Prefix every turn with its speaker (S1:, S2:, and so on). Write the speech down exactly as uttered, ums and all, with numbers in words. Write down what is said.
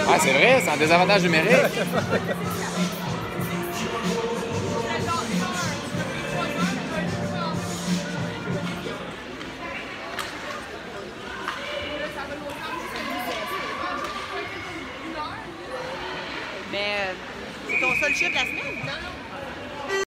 S1: Ah, c'est vrai, c'est un désavantage numérique.
S2: Mais euh, c'est ton seul chiffre de la semaine? Non, non.